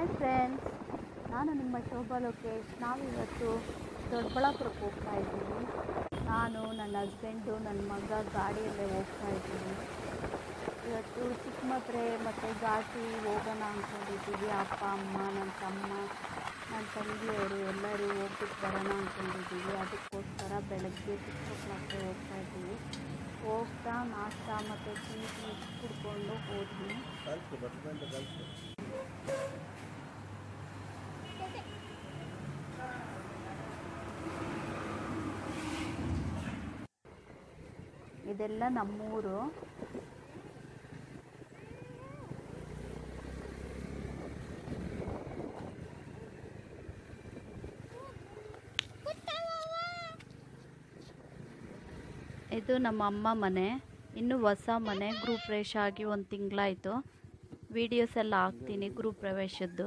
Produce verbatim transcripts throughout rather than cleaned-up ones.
Hi friends, ನಾನು ನಿಮ್ಮ ಶೋಭಾ ಲೋಕೇಶ್. ನಾವಿವತ್ತು ದೊಡ್ಡಬಳ್ಳಾಪುರಕ್ಕೆ ಹೋಗ್ತಾ ಇದ್ದೀವಿ. ನಾನು, ನನ್ನ ಹಸ್ಬೆಂಡು, ನನ್ನ ಮಗ ಗಾಡಿಯಲ್ಲೇ ಹೋಗ್ತಾ ಇದ್ದೀವಿ. ಇವತ್ತು ಚಿಕ್ಕಮದ್ರೆ ಮತ್ತು ಘಾಟಿ ಹೋಗೋಣ ಅಂದ್ಕೊಂಡಿದ್ದೀವಿ. ಅಪ್ಪ ಅಮ್ಮ, ನನ್ನ ತಮ್ಮ, ನನ್ನ ತಂಗಿಯವರು ಎಲ್ಲರೂ ಹೋಗ್ಬಿಟ್ಟು ಬರೋಣ ಅಂದ್ಕೊಂಡಿದ್ದೀವಿ. ಅದಕ್ಕೋಸ್ಕರ ಬೆಳಗ್ಗೆ ಸಿಕ್ಸ್ ಓ ಕ್ಲಾಕ್ಗೆ ಹೋಗ್ತಾ ಇದ್ದೀವಿ. ಹೋಗ್ತಾ ನಾಷ್ಟ ಮತ್ತು ಟೀ ಟೀ ಕುಡ್ಕೊಂಡು ಹೋದ್ವಿ. ಇದೆಲ್ಲ ನಮ್ಮೂರು. ಇದು ನಮ್ಮ ಅಮ್ಮ ಮನೆ. ಇನ್ನು ಹೊಸ ಮನೆ, ಗೃಹ ಪ್ರವೇಶ ಆಗಿ ಒಂದು ತಿಂಗಳಾಯಿತು. ವಿಡಿಯೋಸ್ ಎಲ್ಲ ಹಾಕ್ತೀನಿ ಗೃಹ ಪ್ರವೇಶದ್ದು.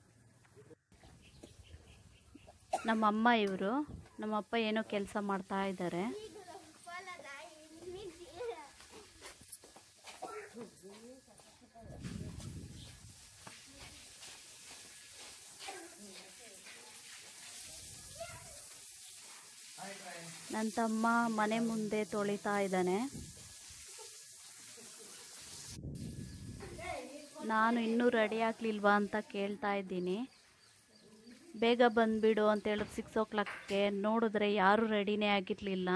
ನಮ್ಮಮ್ಮ ಇವರು, ನಮ್ಮಪ್ಪ ಏನೋ ಕೆಲಸ ಮಾಡ್ತಾ ಇದ್ದಾರೆ. ನನ್ನ ತಮ್ಮ ಮನೆ ಮುಂದೆ ತೊಳಿತಾ ಇದ್ದಾನೆ. ನಾನು ಇನ್ನೂ ರೆಡಿ ಆಗಲಿಲ್ವಾ ಅಂತ ಕೇಳ್ತಾ ಇದ್ದೀನಿ. ಬೇಗ ಬಂದುಬಿಡು ಅಂತ ಹೇಳಿದ್ರು ಸಿಕ್ಸ್ ಓ ಕ್ಲಾಕ್ಗೆ. ನೋಡಿದ್ರೆ ಯಾರೂ ರೆಡಿನೇ ಆಗಿರಲಿಲ್ಲ.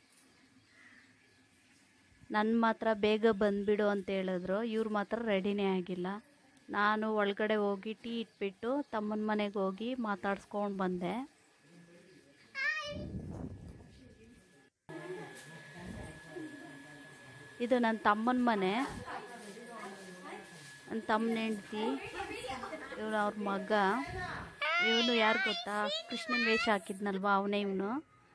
ನನ್ನ ಮಾತ್ರ ಬೇಗ ಬಂದುಬಿಡು ಅಂತ ಹೇಳಿದ್ರು, ಇವ್ರು ಮಾತ್ರ ರೆಡಿನೇ ಆಗಿಲ್ಲ. ನಾನು ಒಳಗಡೆ ಹೋಗಿ ಟೀ ಇಟ್ಬಿಟ್ಟು ತಮ್ಮನ ಮನೆಗೆ ಹೋಗಿ ಮಾತಾಡ್ಸ್ಕೊಂಡು ಬಂದೆ. ಇದು ನನ್ನ ತಮ್ಮನ ಮನೆ. ನನ್ನ ತಮ್ಮನ ಹೆಂಡ್ತಿ, ಇವನು ಅವ್ರ ಮಗ. ಇವನು ಯಾರು ಗೊತ್ತಾ, ಕೃಷ್ಣನ ವೇಷ ಹಾಕಿದ್ನಲ್ವ, ಅವನೇ ಇವನು.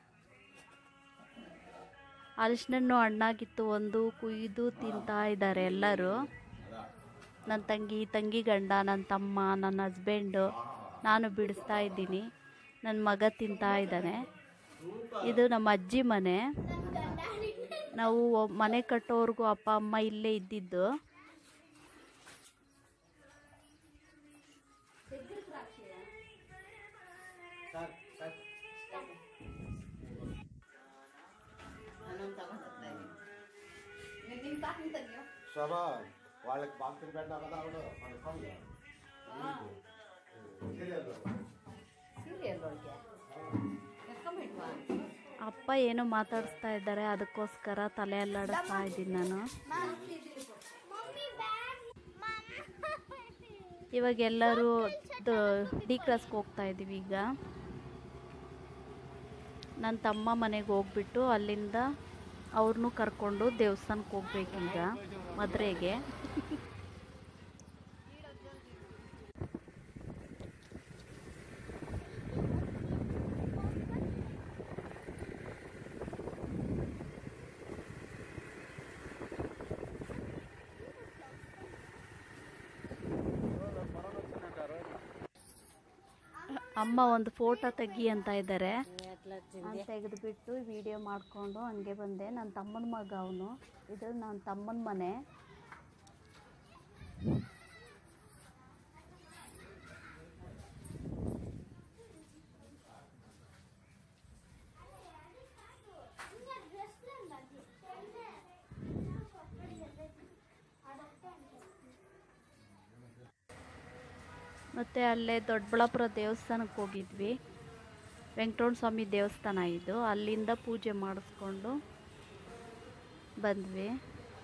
ಅರಿಶಿನಣ್ಣು ಹಣ್ಣಾಗಿತ್ತು ಒಂದು, ಕುಯ್ದು ತಿಂತಾ ಇದ್ದಾರೆ ಎಲ್ಲರೂ. ನನ್ನ ತಂಗಿ, ತಂಗಿ ಗಂಡ, ನನ್ನ ತಮ್ಮ, ನನ್ನ ಹಸ್ಬೆಂಡು, ನಾನು ಬಿಡಿಸ್ತಾ ಇದ್ದೀನಿ. ನನ್ನ ಮಗ ತಿಂತಾ ಇದ್ದಾನೆ. ಇದು ನಮ್ಮ ಅಜ್ಜಿ ಮನೆ. ನಾವು ಮನೆ ಕಟ್ಟೋವರೆಗೂ ಅಪ್ಪ ಅಮ್ಮ ಇಲ್ಲೇ ಇದ್ದಿದ್ದು. ಅಪ್ಪ ಏನೋ ಮಾತಾಡಿಸ್ತಾ ಇದ್ದಾರೆ, ಅದಕ್ಕೋಸ್ಕರ ತಲೆ ಅಲ್ಲಾಡಿಸ್ತಾ ಇದ್ದೀನಿ ನಾನು. ಇವಾಗ ಎಲ್ಲರೂ ಡಿ ಕ್ರಾಸ್ಗೆ ಹೋಗ್ತಾ ಇದ್ದೀವಿ. ಈಗ ನನ್ನ ತಮ್ಮ ಮನೆಗೆ ಹೋಗ್ಬಿಟ್ಟು ಅಲ್ಲಿಂದ ಅವ್ರನ್ನೂ ಕರ್ಕೊಂಡು ದೇವಸ್ಥಾನಕ್ಕೆ ಹೋಗ್ಬೇಕೀಗ, ಮದುವೆಗೆ. ಅಮ್ಮ ಒಂದು ಫೋಟೋ ತೆಗಿ ಅಂತ ಇದ್ದಾರೆ. ತೆಗೆದುಬಿಟ್ಟು ವಿಡಿಯೋ ಮಾಡಿಕೊಂಡು ಹಂಗೆ ಬಂದೆ. ನನ್ನ ತಮ್ಮನ ಮಗ ಅವನು. ಇದು ನನ್ನ ತಮ್ಮನ ಮನೆ. ಮತ್ತು ಅಲ್ಲೇ ದೊಡ್ಡಬಳ್ಳಾಪುರ ದೇವಸ್ಥಾನಕ್ಕೆ ಹೋಗಿದ್ವಿ. ವೆಂಕಟರಮಣ ಸ್ವಾಮಿ ದೇವಸ್ಥಾನ ಇದು. ಅಲ್ಲಿಂದ ಪೂಜೆ ಮಾಡಿಸ್ಕೊಂಡು ಬಂದ್ವಿ.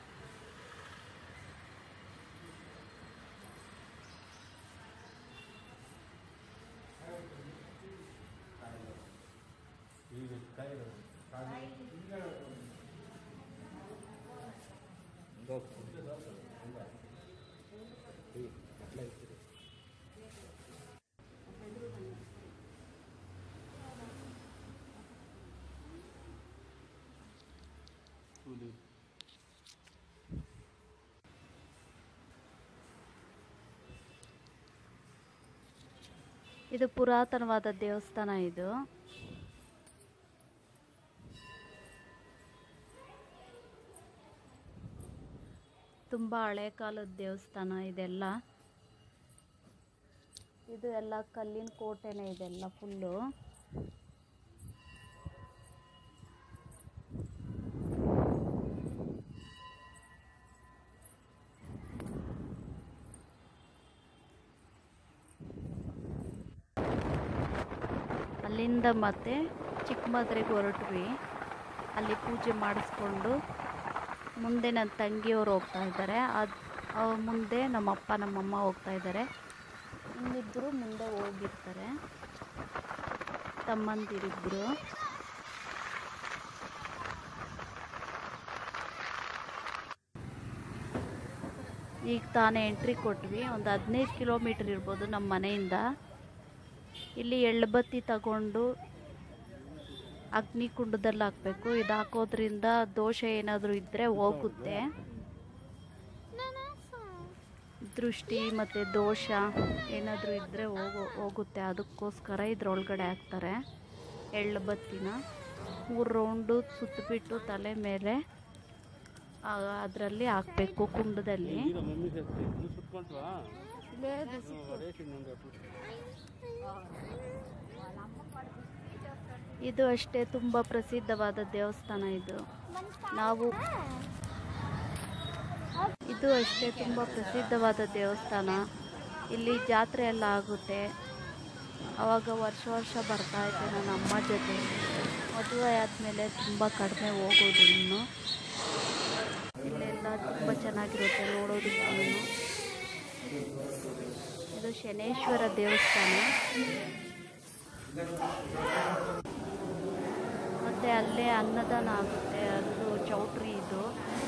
ಇದು ಪುರಾತನವಾದ ದೇವಸ್ಥಾನ. ಇದು ತುಂಬ ಹಳೆ ಕಾಲದ ದೇವಸ್ಥಾನ ಇದೆಲ್ಲ. ಇದು ಎಲ್ಲ ಕಲ್ಲಿನ ಕೋಟೆನೇ ಇದೆಲ್ಲ ಫುಲ್ಲು. ಅಲ್ಲಿಂದ ಮತ್ತೆ ಚಿಕ್ಕಮದ್ರಿಗೆ ಹೊರಟ್ವಿ. ಅಲ್ಲಿ ಪೂಜೆ ಮಾಡಿಸ್ಕೊಂಡು ಮುಂದೆ ನನ್ನ ತಂಗಿಯವರು ಹೋಗ್ತಾ ಇದ್ದಾರೆ. ಅದು ಮುಂದೆ ನಮ್ಮಪ್ಪ ನಮ್ಮಮ್ಮ ಹೋಗ್ತಾ ಇದ್ದಾರೆ. ಇನ್ನಿಬ್ಬರು ಮುಂದೆ ಹೋಗಿರ್ತಾರೆ, ತಮ್ಮಂದಿರಿಬ್ಬರು. ಈಗ ತಾನೇ ಎಂಟ್ರಿ ಕೊಟ್ವಿ. ಒಂದು ಹದಿನೈದು ಕಿಲೋಮೀಟ್ರ್ ಇರ್ಬೋದು ನಮ್ಮ ಮನೆಯಿಂದ. ಇಲ್ಲಿ ಎಳ್ಳುಬತ್ತಿ ತಗೊಂಡು ಅಗ್ನಿ ಕುಂಡದಲ್ಲಿ ಹಾಕಬೇಕು. ಇದು ಹಾಕೋದ್ರಿಂದ ದೋಷ ಏನಾದರೂ ಇದ್ದರೆ ಹೋಗುತ್ತೆ. ದೃಷ್ಟಿ ಮತ್ತು ದೋಷ ಏನಾದರೂ ಇದ್ದರೆ ಹೋಗೋ ಹೋಗುತ್ತೆ ಅದಕ್ಕೋಸ್ಕರ ಇದ್ರೊಳಗಡೆ ಹಾಕ್ತಾರೆ ಎಳ್ಳುಬತ್ತಿನ. ಮೂರು ರೌಂಡು ಸುತ್ತಬಿಟ್ಟು ತಲೆ ಮೇಲೆ ಅದರಲ್ಲಿ ಹಾಕಬೇಕು ಕುಂಡದಲ್ಲಿ. ಇದು ಅಷ್ಟೇ ತುಂಬ ಪ್ರಸಿದ್ಧವಾದ ದೇವಸ್ಥಾನ ಇದು. ನಾವು ಇದು ಅಷ್ಟೇ ತುಂಬ ಪ್ರಸಿದ್ಧವಾದ ದೇವಸ್ಥಾನ. ಇಲ್ಲಿ ಜಾತ್ರೆ ಎಲ್ಲ ಆಗುತ್ತೆ. ಆವಾಗ ವರ್ಷ ವರ್ಷ ಬರ್ತಾ ಇದ್ದೆ ನನ್ನ ಅಮ್ಮ ಜೊತೆ. ಮದುವೆ ಆದಮೇಲೆ ತುಂಬ ಕಡಿಮೆ ಹೋಗೋದು ಇನ್ನು. ಇಲ್ಲೆಲ್ಲ ತುಂಬ ಚೆನ್ನಾಗಿರುತ್ತೆ ನೋಡೋದಕ್ಕೂ. ಇದು ಶನೇಶ್ವರ ದೇವಸ್ಥಾನ. ಮತ್ತು ಅಲ್ಲೇ ಅನ್ನದಾನ ಆಗುತ್ತೆ. ಅದು ಚೌಟ್ರಿ ಇದು.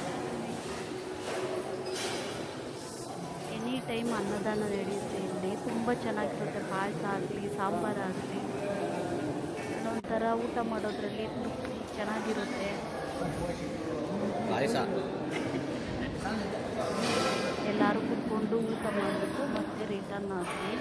ಎನಿ ಟೈಮ್ ಅನ್ನದಾನ ನಡೆಯುತ್ತೆ ಇಲ್ಲಿ. ತುಂಬ ಚೆನ್ನಾಗಿರುತ್ತೆ. ಪಾಯಸ ಆಗಲಿ ಸಾಂಬಾರಾಗಲಿ ಒಂಥರ ಊಟ ಮಾಡೋದ್ರಲ್ಲಿ ತೃಪ್ತಿ ಚೆನ್ನಾಗಿರುತ್ತೆ. ಎಲ್ಲರೂ ಕುತ್ಕೊಂಡು ಊಟ ಮಾಡಿಬಿಟ್ಟು ಮತ್ತೆ ರಿಟರ್ನ್ ಆಗಿ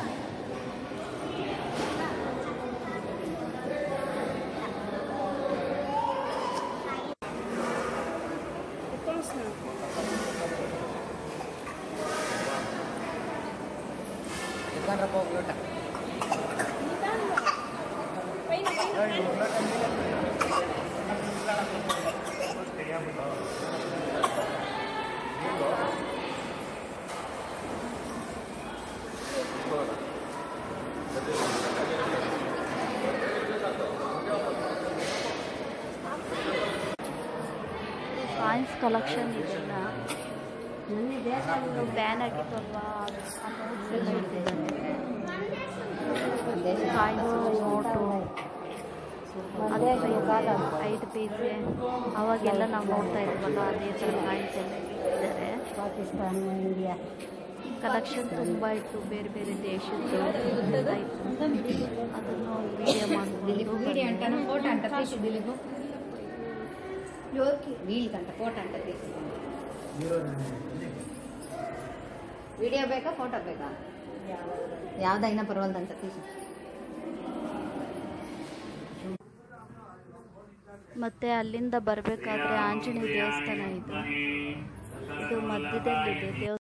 ಕಾಯಿನ್ಸ್ ಕಲೆಕ್ಷನ್ ಇದೆಲ್ಲ. ಬ್ಯಾನ್ ಆಗಿತ್ತಲ್ವಾ ಕಾಯಿನ್ಸು ನೋಟು ಹತ್ತು ಪೈಸೆ ಐದು ಪೈಸೆ ಅವಾಗೆಲ್ಲ ನಾವು ನೋಡ್ತಾ ಇದ್ವಲ್ಲ ಅದೇ ಥರ ಕಾಯಿನ್ಸ್ ಎಲ್ಲ ಇಟ್ಟಿದ್ದಾರೆ. ಪಾಕಿಸ್ತಾನ ಇಂಡಿಯಾ ಕಲೆಕ್ಷನ್ ತುಂಬ ಇತ್ತು. ಬೇರೆ ಬೇರೆ ದೇಶದ್ದು ಅದನ್ನು ವಿಡಿಯೋ ಮಾಡ್ಕೊಂಡು ವಿಡಿಯೋ ಬೇಕಾ ಫೋಟೋ ಬೇಕಾ? ಯಾವ್ದೈనా ಪರವಲ್ದಂತ ತೀಸು. ಮತ್ತೆ ಅಲ್ಲಿಂದ ಬರಬೇಕಾದ್ರೆ ಆಂಜನೇಯ ದೇವಸ್ಥಾನ ಇದು. ಇದು ಮಧ್ಯದಲ್ಲಿದೆ ದೇವಸ್ಥಾನ.